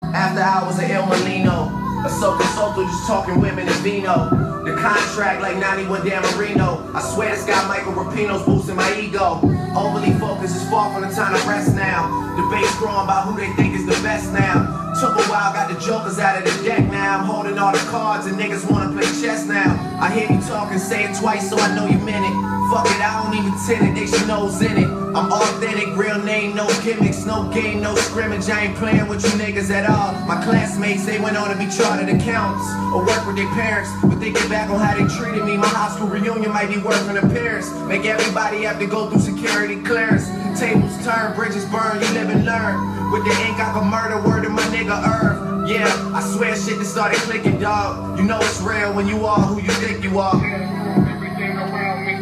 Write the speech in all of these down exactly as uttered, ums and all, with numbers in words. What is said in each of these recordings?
After hours of El Molino, a Soto Soto just talking women and vino. The contract like ninety-one Dan Marino. I swear this guy Michael Rapino's boosting my ego. Overly focused is far from the time to rest now. Debates growing about who they think is the best now. Took a while, got the jokers out of the deck now. I'm holding all the cards and niggas wanna play chess now. I hear you talking, say it twice so I know you meant it. Fuck it, I don't even tend it, they should know's in it. I'm authentic, real name, no gimmicks, no game, no scrimmage. I ain't playing with you niggas at all. My classmates, they went on to be chartered accountants or work with their parents. But thinking back on how they treated me, my high school reunion might be worth an appearance. Make everybody have to go through security clearance. Tables turn, bridges burn, you live and learn. With the ink I can murder, word of my nigga Irv. Yeah, I swear shit just started clicking, dog. You know it's real when you are who you think you are. Everything around me.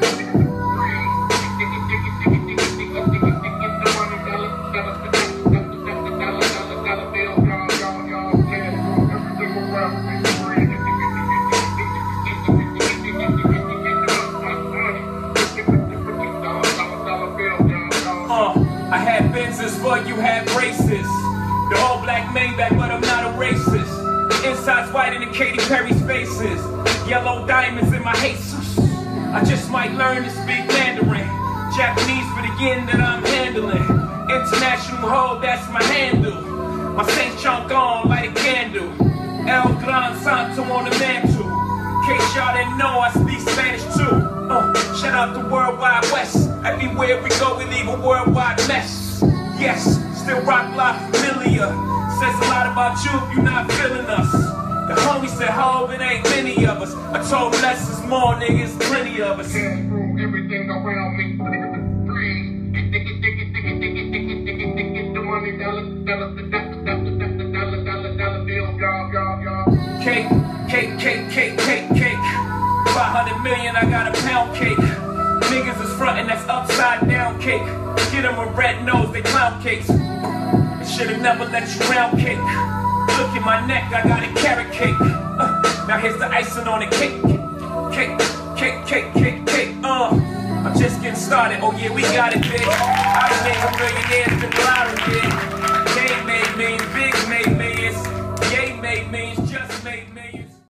I had Benzes, but you had braces. The all black Maybach, but I'm not a racist. The inside's white in the Katy Perry's faces. Yellow diamonds in my Jesus. I just might learn to speak Mandarin. Japanese for the yen that I'm handling. International hold, that's my handle. My Saint Chunk on, light a candle. El Gran Santo on the mantle. In case y'all didn't know, I speak Spanish too. Uh, shout out to Worldwide West. Everywhere we go, we leave a worldwide mess. Yes, still rock block familiar. Says a lot about you if you're not feeling us. The homie said, ho, it ain't many of us. I told him less is more, niggas, plenty of us. Everything around me. Breathe. The money, dollar, dollar, dollar, dollar, dollar, dollar bill, y'all, y'all, y'all. Cake, cake, cake, cake, cake, cake. five hundred million, I got a pound cake. Niggas is frontin', that's upside down cake. Get them a red nose, they clown cakes. They should've never let you round cake. Look at my neck, I got a carrot cake. Uh, now here's the icing on the cake. Cake, cake, cake, cake, cake, uh. I'm just getting started, oh yeah, we got it, bitch. I done made a millionaires, the Byron did.